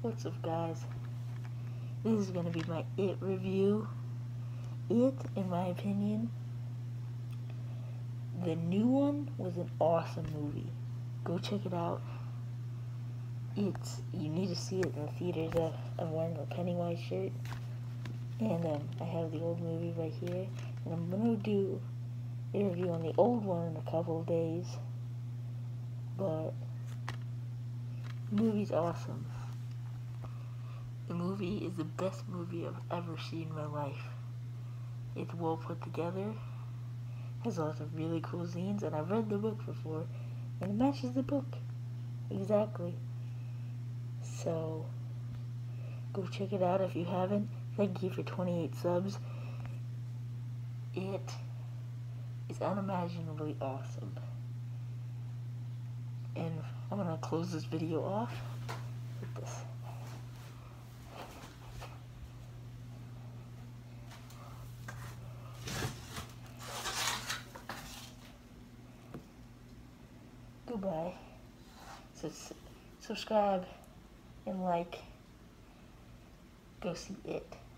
What's up, guys? This is gonna be my It review. It, in my opinion, the new one was an awesome movie. Go check it out. You need to see it in the theaters. I'm wearing a Pennywise shirt, and I have the old movie right here. And I'm gonna do a review on the old one in a couple of days. But the movie's awesome. The movie is the best movie I've ever seen in my life. It's well put together, has lots of really cool scenes, and I've read the book before, and it matches the book exactly. So, go check it out if you haven't. Thank you for 28 subs. It is unimaginably awesome. And I'm gonna close this video off with this. Goodbye. Subscribe and like. Go see It.